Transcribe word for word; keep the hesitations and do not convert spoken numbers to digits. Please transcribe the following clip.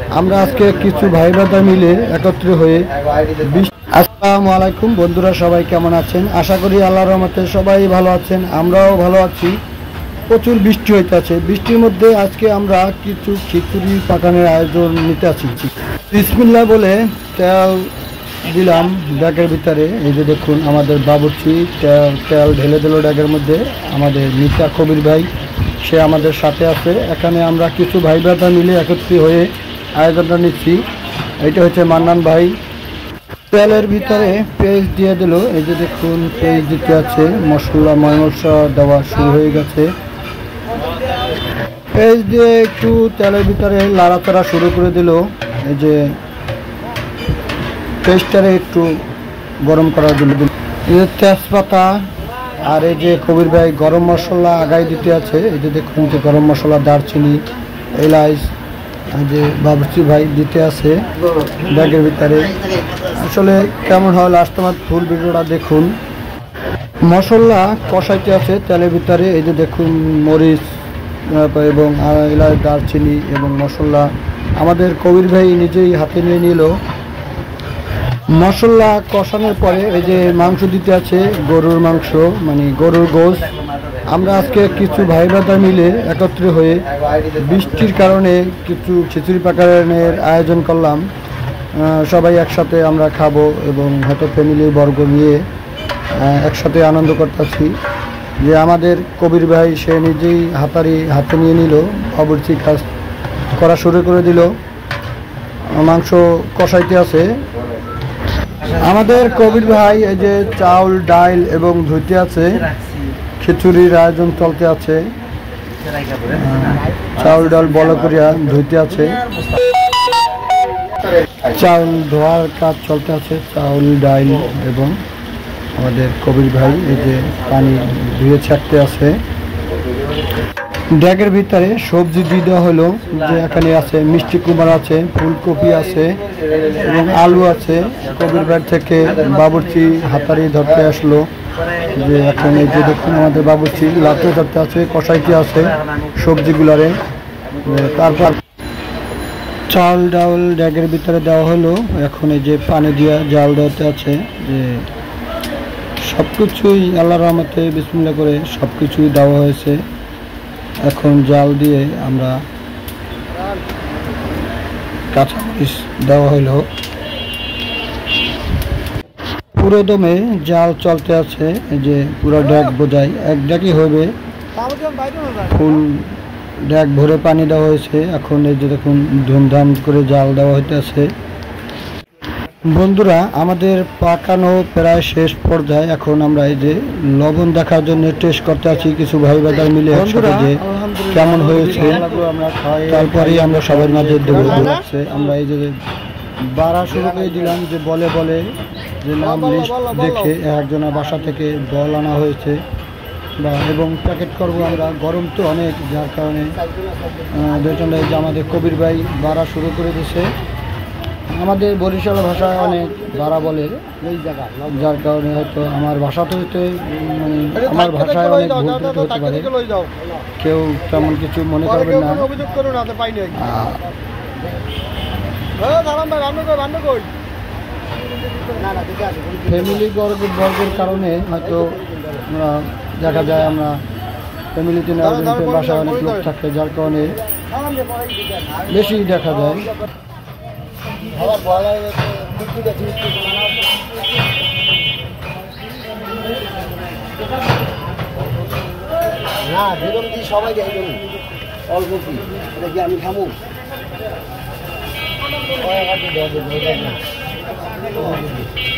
আমরা আজকে কিছু ভাই ব্রাদার মিলে একত্রে হয়ে আসসালামু আলাইকুম বন্ধুরা, সবাই কেমন আছেন? আশা করি আল্লাহর রহমতে সবাই ভালো আছেন, আমরাও ভালো আছি। প্রচুর বৃষ্টি হইতেছে, বৃষ্টির মধ্যে আজকে আমরা কিছু খিচুড়ি পাকানোর আয়োজন নিতে আছি। বিসমিল্লাহ বলে তেল দিলাম ড্যাগের ভিতরে। এই যে দেখুন আমাদের বাবুর্চি তেল তেল ঢেলে দিল ড্যাগের মধ্যে। আমাদের মিতা কবির ভাই সে আমাদের সাথে আছে। এখানে আমরা কিছু ভাই ব্রাদার মিলে একত্রিত হয়ে আয়োজনটা নিচ্ছি। এটা হচ্ছে মান্নান ভাই। তেলের ভিতরে পেঁয়াজ দিয়ে দিল। এই যে দেখুন পেঁয়াজ দিতে আছে, মশলা ময় মশলা দেওয়া শুরু হয়ে গেছে। পেঁয়াজ দিয়ে একটু তেলের ভিতরে লাড়াচাড়া শুরু করে দিল। এই যে পেঁয়াজটারে একটু গরম করার জন্য দিল তেজপাতা, আর এই যে কবির ভাই গরম মশলা আগাই দিতে আছে। এই যে দেখুন যে গরম মশলা, দারচিনি, এলাচ, এই যে বাবুর্চি ভাই দিতে আছে ব্যাগের ভিতরে। আসলে কেমন হয় লাস্ট তোমার ফুল ভিডিওটা দেখুন। মশলা কষাইতে আছে তেলের ভিতরে। এই যে দেখুন মরিচ এবং এলাচ, দারচিনি এবং মশলা আমাদের কবির ভাই নিজেই হাতে নিয়ে নিল। মশলা কষানোর পরে এই যে মাংস দিতে আছে, গরুর মাংস মানে গরুর গোশত। আমরা আজকে কিছু ভাই ব্রাদার মিলে একত্রে হয়ে বৃষ্টির কারণে কিছু খিচুড়ি পাকানোর আয়োজন করলাম। সবাই একসাথে আমরা খাবো এবং হয়তো ফ্যামিলি বর্গ নিয়ে একসাথে আনন্দ করতেছি। যে আমাদের কবির ভাই সে নিজেই হাতারি হাতে নিয়ে নিল, বাবুর্চি কাজ করা শুরু করে দিল। মাংস কষাইতে আছে আমাদের কবির ভাই। এই যে চাউল ডাল এবং ধুইতে আছে, খিচুড়ির আয়োজন চলতে আছে। চাউল ডাল বলা করিয়া ধুইতে আছে, চাউল ধোয়ার কাজ চলতে আছে, চাউল ডাল এবং আমাদের কবির ভাই এই যে পানি ধুয়ে ছাড়তে আছে। ড্যাগের ভিতরে সবজি দিয়ে দেওয়া হলো। যে এখানে আছে মিষ্টি কুমড়া আছে, ফুলকপি আছে এবং আলু আছে। কবির ভাই থেকে বাবুর্চি হাতারি ধরতে আসলো। যে এখন এই যে দেখুন আমাদের বাবুর্চি লাতে ধরতে আছে, কষাইতে আছে সবজিগুলারে। তারপর চাল ডাউল ড্যাগের ভিতরে দেওয়া হলো। এখন এই যে পানি দিয়া জাল দেওয়াতে আছে। যে সব কিছুই আল্লাহর রহমতে বিসমিল্লাহ করে সব কিছুই দেওয়া হয়েছে। এখন জাল দিয়ে আমরা কাঁচামরিচ দেওয়া হলো। পুরো দমে জাল চলতে আছে। এই যে পুরো ড্যাগ বোঝাই এক ড্যাগই হবে, ফুল ড্যাগ ভরে পানি দেওয়া হয়েছে। এখন এই যে দেখুন ধুমধাম করে জাল দেওয়া হইতেছে। বন্ধুরা আমাদের পাকানো প্রায় শেষ পর্যায়ে। এখন আমরা এই যে লবণ দেখার জন্য টেস্ট করতে আছি কিছু ভাই ব্রাদার মিলে একসাথে যে কেমন হয়েছে। তারপরে আমরা সবার মাঝে দেবো। আমরা এই যে বাড়া শুরু করে দিলাম। যে বলে বলে যে নাম লিস্ট দেখে একজনের বাসা থেকে দল আনা হয়েছে বা এবং প্যাকেট করবো আমরা। গরম তো অনেক, যার কারণে বেতনটা যে আমাদের কবির ভাই বাড়া শুরু করে দিয়েছে। আমাদের বরিশাল ভাষায় অনেক বাড়া বলে, যার কারণে হয়তো আমার ভাষাতে হইতে মানে আমার ভাষায় অনেক ভুল ত্রুটি হতে পারে, কেউ তেমন কিছু মনে করবেন না। ফ্যামিলি বর্গ বর্গের কারণে হয়তো আমরা দেখা যায় আমরা ফ্যামিলিতে না বাসায় অনেক লোক থাকে, যার কারণে বেশি দেখা যায়। না যেরকম কি সবাই দেখবেন অল্প কি এটা কি আমি খামু না